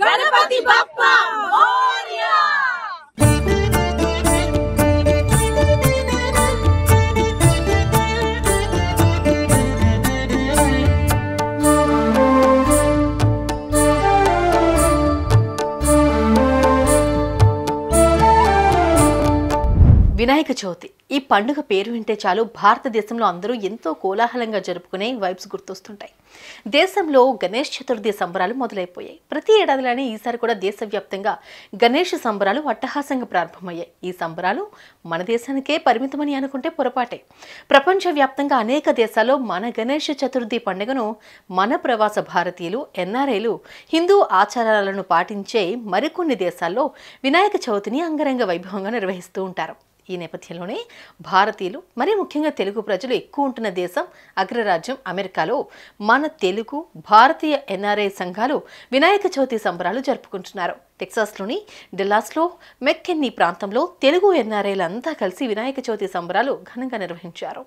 గణపతి బప్పా మోరియా. వినాయక చవితి ఈ పండుగ పేరు వింటే చాలు భారతదేశంలో అందరూ ఎంతో కోలాహలంగా జరుపుకునే వైబ్స్ గుర్తొస్తుంటాయి. దేశంలో గణేష్ చతుర్థి సంబరాలు మొదలైపోయాయి. ప్రతి ఏడాదిలానే ఈసారి కూడా దేశవ్యాప్తంగా గణేష్ సంబరాలు అట్టహాసంగా ప్రారంభమయ్యాయి. ఈ సంబరాలు మన దేశానికే పరిమితమని అనుకుంటే పొరపాటే. ప్రపంచవ్యాప్తంగా అనేక దేశాల్లో మన గణేష్ చతుర్థి పండుగను మన ప్రవాస భారతీయులు, ఎన్ఆర్ఐలు హిందూ ఆచారాలను పాటించే మరికొన్ని దేశాల్లో వినాయక చవితిని అంగరంగ వైభవంగా నిర్వహిస్తూ ఉంటారు. ఈ నేపథ్యంలోనే భారతీయులు, మరీ ముఖ్యంగా తెలుగు ప్రజలు ఎక్కువ ఉంటున్న దేశం అగ్రరాజ్యం అమెరికాలో మన తెలుగు భారతీయ ఎన్ఆర్ఐ సంఘాలు వినాయక చవితి సంబరాలు జరుపుకుంటున్నారు. టెక్సాస్లోని డెల్లాస్లో మెక్కెన్నీ ప్రాంతంలో తెలుగు ఎన్ఆర్ఐలంతా కలిసి వినాయక చవితి సంబరాలు ఘనంగా నిర్వహించారు.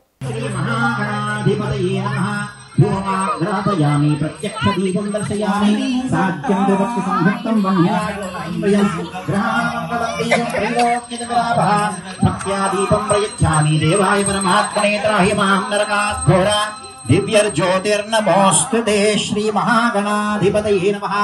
ప్రత్యక్ష దీపం దర్శయామి సాధ్యం విభక్తి సంయుక్తం భక్త్యాదీపం ప్రయచ్ఛామి దేవాయ పరమాత్మనే త్రాహి మాం నరకాఘోర దివ్యర్జ్యోతిర్నమోస్తుతే శ్రీ మహాగణాధిపతయే నమః.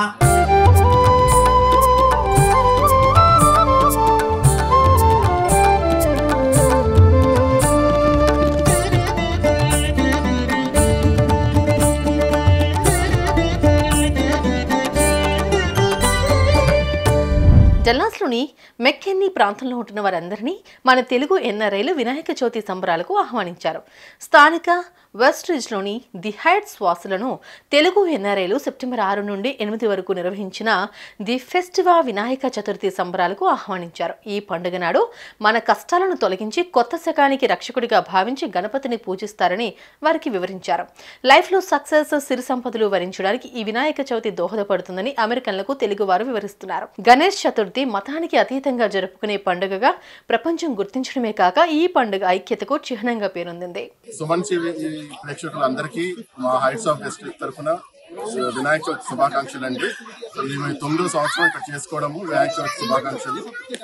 డల్లాస్లోని మెక్కెన్నీ ప్రాంతంలో ఉంటున్న వారందరినీ మన తెలుగు ఎన్ఆర్ఐలు వినాయక చవితి సంబరాలకు ఆహ్వానించారు. స్థానిక వెస్ట్ రిజ్లోని ది హైట్స్ వాసులను తెలుగు ఎన్ఆర్ఐలు సెప్టెంబర్ 6 నుండి 8 వరకు నిర్వహించిన ది ఫెస్టివా వినాయక చతుర్థి సంబరాలకు ఆహ్వానించారు. ఈ పండుగ నాడు మన కష్టాలను తొలగించి కొత్త శకానికి రక్షకుడిగా భావించి గణపతిని పూజిస్తారని వారికి వివరించారు. లైఫ్లో సక్సెస్, సిరి సంపదలు వరించడానికి ఈ వినాయక చవితి దోహదపడుతుందని అమెరికన్లకు తెలుగువారు వివరిస్తున్నారు. గణేష్ చతుర్థి మతానికి అతీతంగా జరుపుకునే పండుగగా ప్రపంచం గుర్తించడమే కాక ఈ పండుగ ఐక్యతకు చిహ్నంగా పేరొందింది. ప్రేక్షకులందరికీ మా హైట్స్ ఆఫ్ వెస్ట్ తరఫున వినాయక చవితి శుభాకాంక్షలు అండి. మేము 9వ సంవత్సరం ఇక్కడ చేసుకోవడము వినాయక చవితి శుభాకాంక్షలు.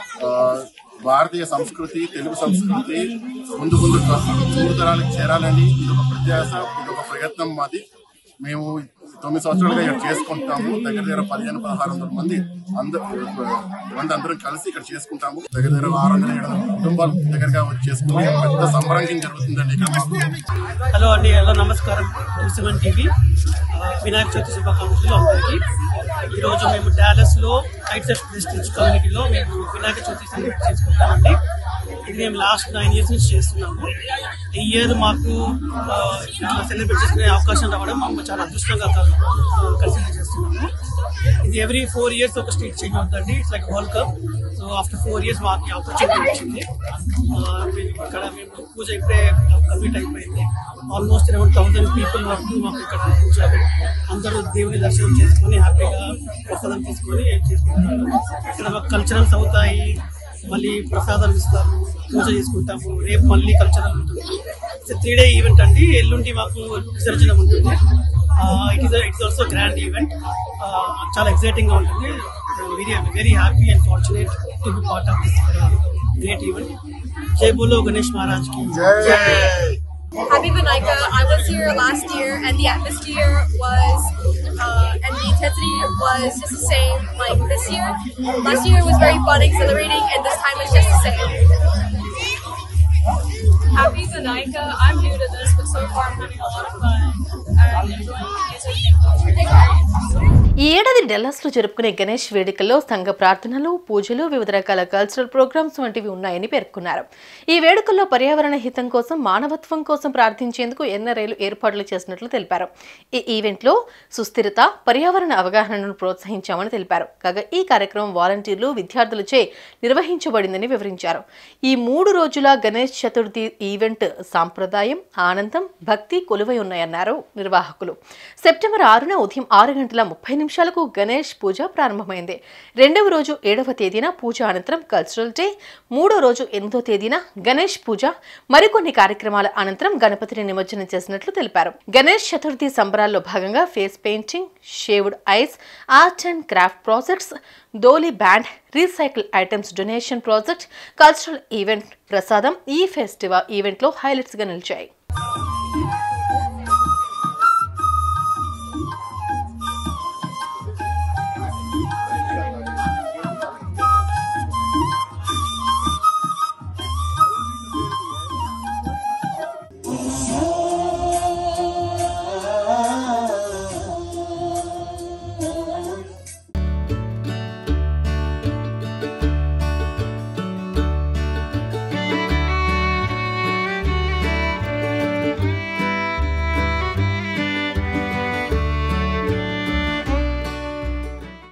భారతీయ సంస్కృతి, తెలుగు సంస్కృతి ముందు తరాలకు చేరాలని ఇదొక ప్రత్యాశ, ఇదొక ప్రయత్నం మాది. మేము 9 సంవత్సరాలుగా ఇక్కడ చేసుకుంటాము. దగ్గర 1500-1600 మంది అందరం కలిసి ఇక్కడ చేసుకుంటాము. దగ్గర 600-700 కుటుంబాలు దగ్గరగా వచ్చి చేసుకుని పెద్ద సంబరంగా జరుగుతుందండి ఇక్కడ. హలో అండి, హలో నమస్కారం. న్యూస్7 టీవీ వినాయక చవితి శుభాకాంక్షలు అందరికీ. ఈరోజు మేము డాలస్లో హైట్స్ ఆఫ్ వెస్ట్ కమ్యూనిటీలో మేము వినాయక చవితి సెలబ్రేట్ చేసుకుంటామండి. ఇది మేము లాస్ట్ 9 years నుంచి చేస్తున్నాము. ఈ ఇయర్ మాకు సెలబ్రేట్ చేసుకునే అవకాశం రావడం మాకు చాలా అదృష్టంగా కన్సిడర్ చేస్తున్నాము. ఇది ఎవ్రీ 4 years ఒక స్టేట్ చేంజ్ అవుతుందండి. It's like world cup. So after 4 years మాకు ఆపర్చునిటీ వచ్చింది. ఇక్కడ మేము పూజ ఇప్పుడే కంప్లీట్ అయిపోయింది. ఆల్మోస్ట్ అరౌండ్ 1000 people వరకు మాకు ఇక్కడ వచ్చారు. అందరూ దేవుని దర్శనం చేసుకొని హ్యాపీగా ప్రసాదం తీసుకొని చేసుకుంటారు. ఇక్కడ మాకు కల్చరల్స్ అవుతాయి, మళ్ళీ ప్రసాదాలు ఇస్తారు, పూజ చేసుకుంటాము. రేపు మళ్ళీ కల్చరల్ ఉంటుంది. ఇట్స్ 3 day ఈవెంట్ అండి. ఎల్లుండి మాకు విసర్జన ఉంటుంది. It's also grand event. చాలా ఎక్సైటింగ్ గా ఉంటుంది. Very happy and fortunate to be part of this great event. జై బోలో గణేష్ మహారాజ్ కి జై. Happy Vinayaka. I was here last year and the atmosphere was and the intensity was just the same like this year. Last year was very fun, exhilarating, and this time is just the same. Happy Vinayaka. I'm new to this, but so far I'm having a lot of fun and enjoying the music. ఈ ఏడాది డెల్లాస్లో జరుపుకునే గణేష్ వేడుకల్లో సంఘ ప్రార్థనలు, పూజలు, వివిధ రకాల cultural programmes వంటివి ఉన్నాయని పేర్కొన్నారు. ఈ వేడుకల్లో పర్యావరణ హితం కోసం, మానవత్వం కోసం ప్రార్థించేందుకు ఎన్ఆర్ఐలు ఏర్పాట్లు చేసినట్లు తెలిపారు. ఈ ఈవెంట్లో సుస్థిరత, పర్యావరణ అవగాహనను ప్రోత్సహించామని తెలిపారు. కాగా ఈ కార్యక్రమం వాలంటీర్లు, విద్యార్థులచే నిర్వహించబడిందని వివరించారు. ఈ 3 రోజుల గణేష్ చతుర్థి ఈవెంట్ సాంప్రదాయం, ఆనందం, భక్తి కొలువై ఉన్నాయన్నారు నిర్వాహకులు. సెప్టెంబర్ 6న ఉదయం 6 గంటల 10:30 గణేష్ పూజ ప్రారంభమైంది. రెండవ రోజు 7వ తేదీన పూజ అనంతరం కల్చరల్ డే, మూడో రోజు 8వ తేదీన గణేష్ పూజ, మరికొన్ని కార్యక్రమాల అనంతరం గణపతిని నిమజ్జనం చేసినట్లు తెలిపారు. గణేష్ చతుర్థి సంబరాల్లో భాగంగా face painting, shaved ice, art and craft projects, డోలీ band, recycle items donation project, cultural event ప్రసాదం ఈ ఫెస్టివల్ ఈవెంట్లో హైలైట్స్ గా నిలిచాయి.